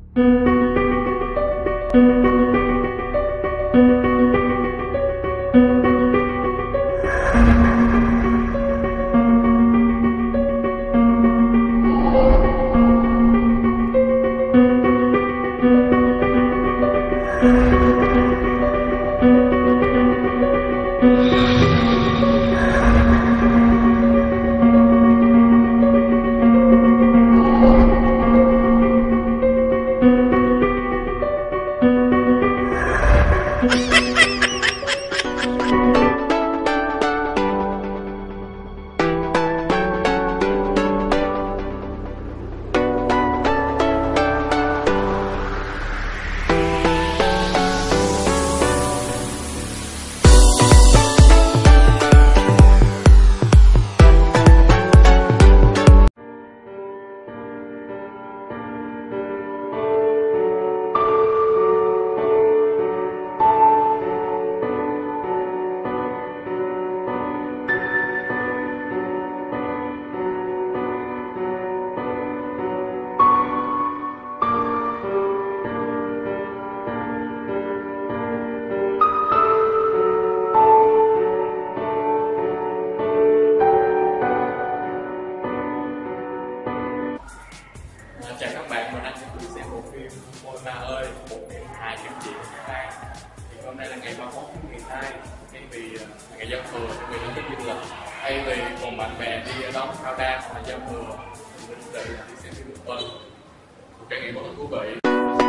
Chào các bạn, mình đang xem bộ phim Ôi Ma ơi, bộ phim hài kinh dị của Thái Lan. Thì hôm nay là ngày 31 tháng 12, thay vì ngày giao thừa thì mình đến du lịch, thay vì cùng bạn bè đi đón cao đa hoặc là giao thừa, mình định đi xem phim một tuần. Một trải nghiệm rất là thú vị.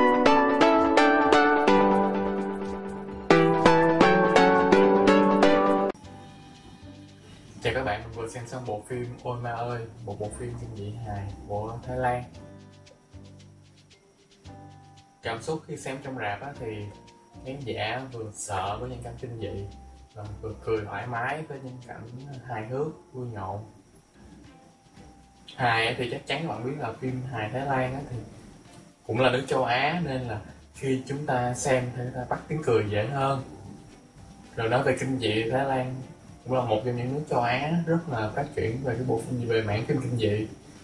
Chào các bạn, mình vừa xem xong bộ phim Ôi Ma ơi, một bộ phim kinh dị hài của Thái Lan. Cảm xúc khi xem trong rạp thì khán giả vừa sợ với những cảnh kinh dị và vừa cười thoải mái với những cảnh hài hước vui nhộn. Hài thì chắc chắn các bạn biết là phim hài Thái Lan thì cũng là nước châu Á, nên là khi chúng ta xem thì ta bắt tiếng cười dễ hơn. Rồi nói về kinh dị, Thái Lan cũng là một trong những nước châu Á rất là phát triển về cái bộ phim về mảng phim kinh dị.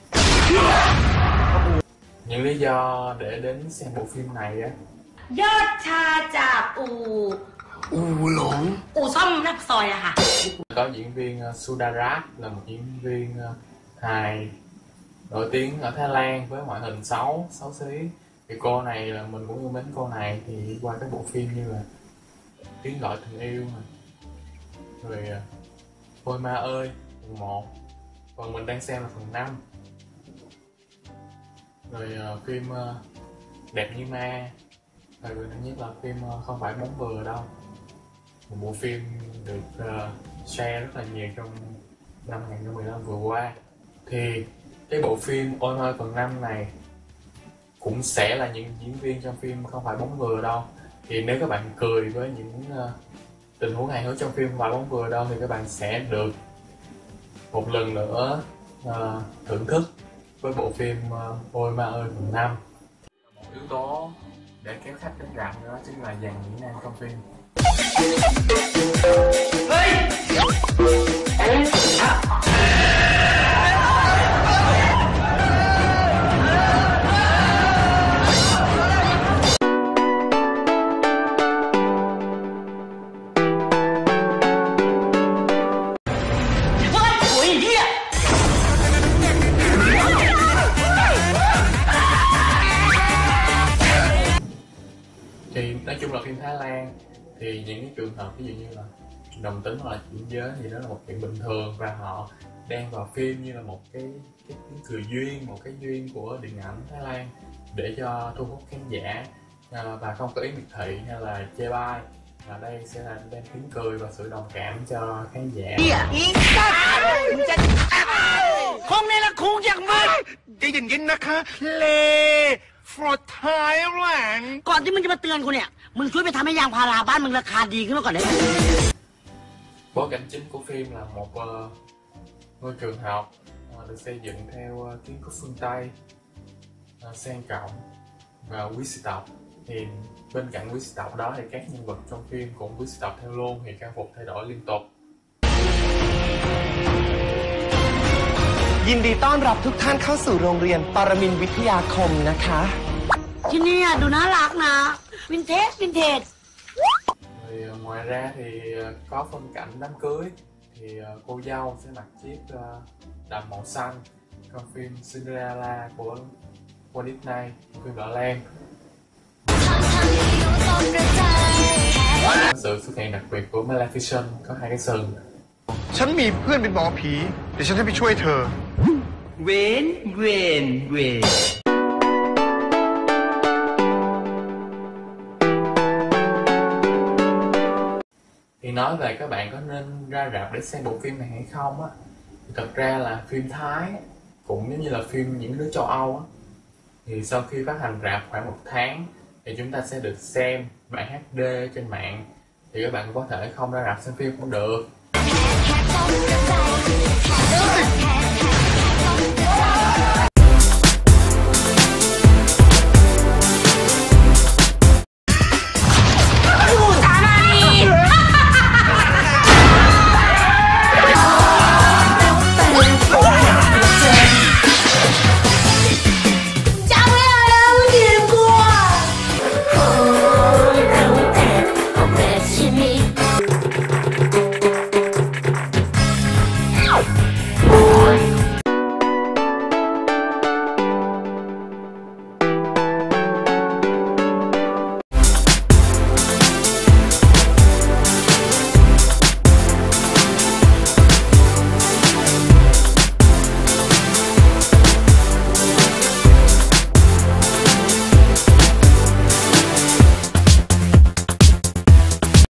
Những lý do để đến xem bộ phim này á: ยอดชาจากอู่หลงอู่ซ่อมหน้าซอยอะค่ะ Có diễn viên Sudarat là một diễn viên hài nổi tiếng ở Thái Lan với ngoại hình xấu xí. Thì cô này là mình cũng yêu mến cô này thì qua các bộ phim như là Tiếng gọi tình yêu này, rồi Ôi Ma ơi phần 1, còn mình đang xem là phần 5, rồi phim Đẹp như ma, và gần nhất là phim Không phải bóng vừa đâu, một bộ phim được share rất là nhiều trong năm 2015 vừa qua. Thì cái bộ phim Ôi Ma ơi phần 5 này cũng sẽ là những diễn viên trong phim Không phải bóng vừa đâu. Thì nếu các bạn cười với những tình huống hài hước trong phim Không phải bóng vừa đâu thì các bạn sẽ được một lần nữa thưởng thức với bộ phim Ôi Ma ơi phần 5. Một yếu tố để kéo khách đến rạp đó chính là dàn diễn nam trong phim. Thì nói chung là phim Thái Lan thì những cái trường hợp ví dụ như là đồng tính hoặc là chuyển giới thì đó là một chuyện bình thường, và họ đang vào phim như là một cái cười duyên, một cái duyên của điện ảnh Thái Lan để cho thu hút khán giả, và không có ý miệt thị hay là chê bai, và đây sẽ là đem tiếng cười và sự đồng cảm cho khán giả. คงนี่ละคงอย่างมึงใจเย็นๆนะคะเล for Thailand ก่อนที่มึงจะมาเตือนกูเนี่ยมึงช่วยไปทำให้ยางพาราบ้านมึงราคาดีขึ้นมาก่อนได้ไหม Bối cảnh chính của phim là một ngôi trường học được xây dựng theo kiến trúc phương Tây, sang trọng và quý sĩ tộc. Thì bên cạnh quý sĩ tộc đó thì các nhân vật trong phim cũng quý sĩ tộc theo luôn, thì trang phục thay đổi liên tục. ยินดีต้อนรับทุกท่านเข้าสู่โรงเรียนปรมินทร์วิทยาคมนะคะที่นี่ดูน่ารักนะวินเทจวินเทจ Thì ngoài ra thì có phân cảnh đám cưới thì cô dâu sẽ mặc chiếc đầm màu xanh. Còn phim Cinderella của Walt Disney, phim Vợ Lan, sự xuất hiện đặc biệt của Maleficent có 2 cái sừng. ฉันมีเพื่อนเป็นหมอผีเดี๋ยวฉันจะไปช่วยเธอเวนเวนเวน Thì nói về các bạn có nên ra rạp để xem bộ phim này hay không á, thì thật ra là phim Thái cũng giống như là phim những đứa châu Âu á, thì sau khi phát hành rạp khoảng 1 tháng thì chúng ta sẽ được xem bản HD trên mạng, thì các bạn có thể không ra rạp xem phim cũng được.